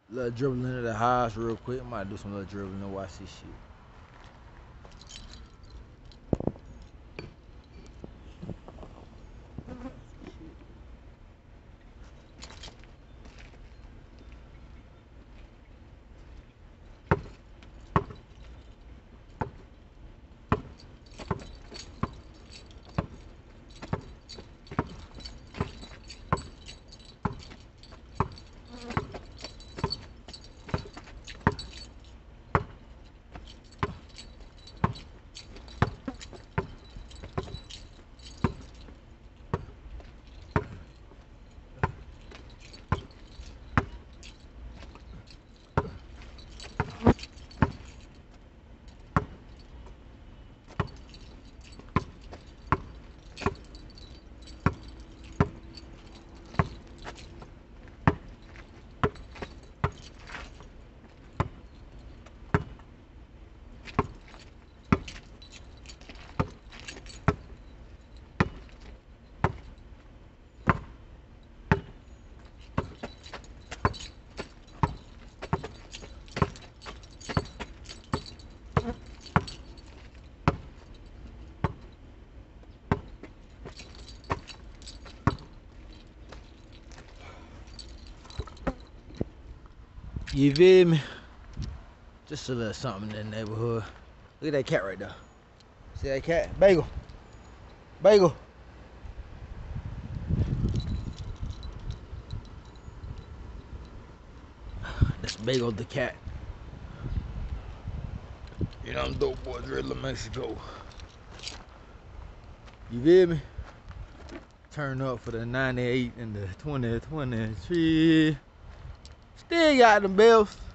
Little dribbling into the house real quick. Might do some little dribbling and watch this shit. You feel me? Just a little something in the neighborhood. Look at that cat right there. See that cat? Bagel. Bagel. That's Bagel the cat. You know, I'm dope boy, Drilla Mexico. You feel me? Turn up for the 98 and the 2023. Still got them bells.